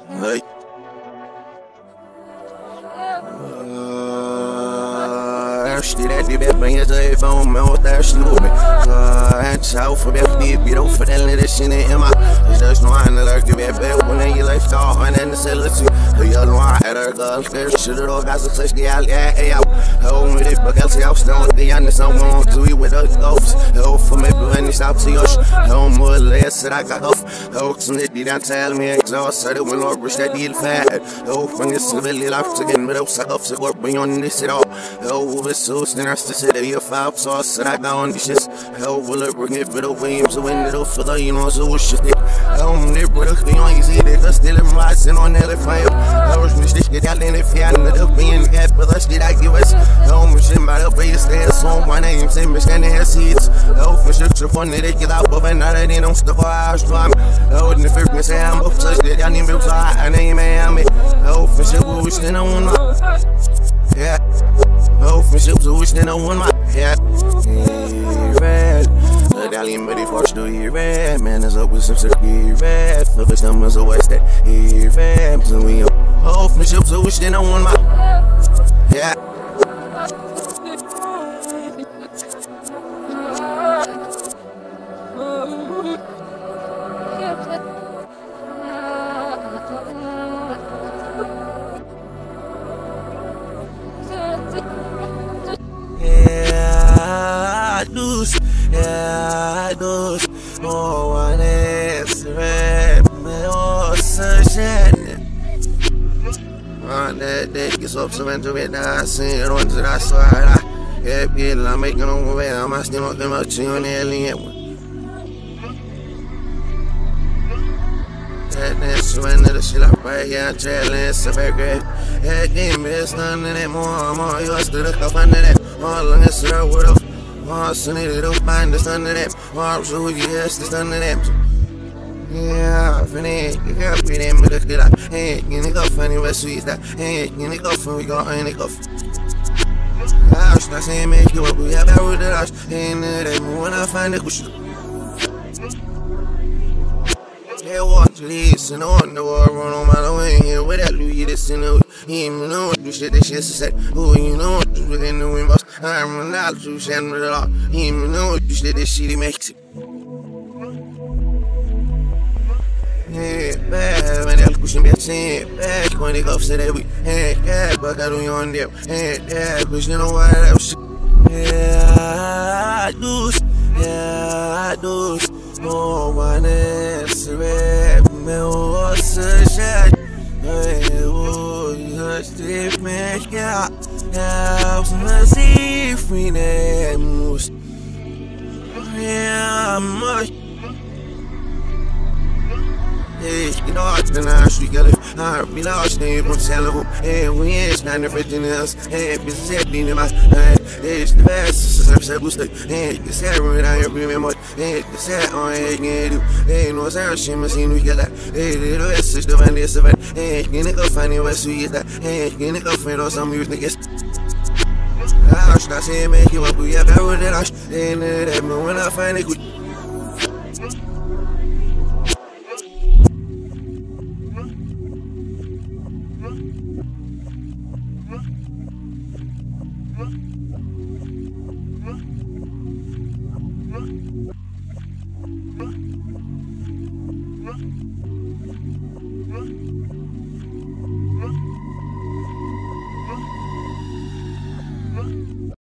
Hey. Ärste det de vet men jag säger fan med åt ärste låg mig Hänsa för det blir då för den det sinne hemma There's no one that I give it when you life talk and then the celibacy Jag know I had a girl there should it all got such the all yeah home with it but else jag står det igen someone to eat with us ghosts for me when you stop see us home will less that I got off some that didn't tell me exhausted when Lord wish that deal fat from this really life again but also off so work beyond this at all so snares to sit your five sauce that I got on dishes will it bring it but away so when it for the you know so shit home they brought us beyond you see they just still rising on that fire I was mistake get out in the field and the being cat but us did I give us home machine by the way stairs so my name same machine has seats for sure fun they get out but not any don't stuff I was trying in the first say I'm up such that I need to fly and name me for sure we stand on yeah for sure we stand on my head red Italian buddy forced to hear red man is up with some sort of red for the numbers of west that he red so we for sure we stand on my yeah I do more one is red me also shit on that day gets up so into it I see it on to that side yeah people I'm making on way I'm still not them out on the alien that's when the shit up right yeah challenge so very great yeah game is none anymore you still the cup under that all long as the world so need to find the sun of them. So yes, the sun of them. Yeah, finish. You can't be them with the killer. Hey, you need to go funny where sweet that. Hey, you need to go for we got any go. I should not say make you up. We have out with the rush. Ain't them when I find the cushion. They want to listen on the war run on my way here with that Louis this in the him know what you shit this shit said who you know what you within the wind boss I'm not to send with it all him know what you shit this shit he makes it yeah bad when they're pushing back saying back when they go say that we hey yeah but I don't on there hey yeah pushing on what else yeah I do no one else red me was a shit Steve make out my see free names yeah much hey you know I didn't we got it I be lost name from Salvo hey we ain't not everything else hey business happening in my it's the best since I was like hey the salary I remember hey the set on hey no shit machine we got that hey the rest is the van this event hey you need to find it where sweet that hey you need to find out some music niggas I should not say make you up we have out with the rush hey when I find it good Huh?